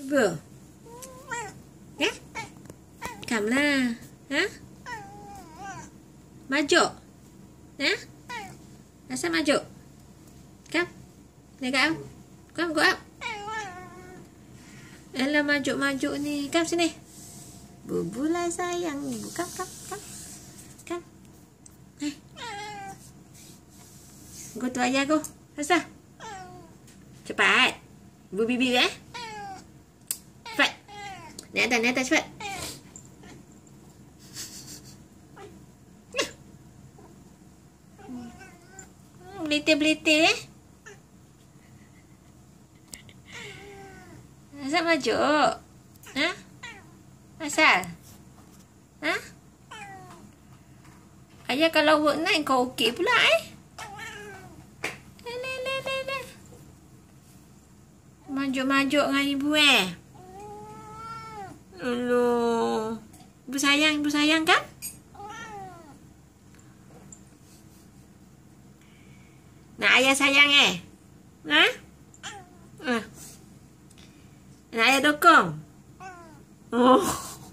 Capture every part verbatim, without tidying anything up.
Ibu. Ya? Cầm lah. Hah? Maju. Ya? Rasa maju. Kam. Lega am. Kam go up. Elah maju-maju ni. Kam sini. Bubu lah sayang. Kam, kam, kam. Kam. Eh. Go tu ayah go. Rasa. Cepat. Ibu bibi eh. Cepat. Naik atas, naik atas cepat. Belitir-belitir eh. Asal maju. Ha? Asal? Ha? Ayah kalau work night kau okey pula eh. Maju-maju dengan ibu eh. Aduh. Ibu sayang, ibu sayang kan? Nak ayah sayang eh? Ha? Uh. Nak ayah dokong? Oh.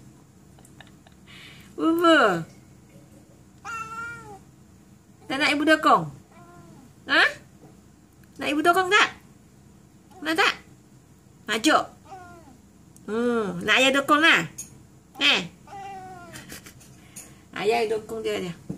Bubu. Tak nak ibu dokong? Ha? Nak ibu dokong tak? Nak tak? Maju. Hmm, nak ayah dokong lah. Eh. Ayah dokong dia aja.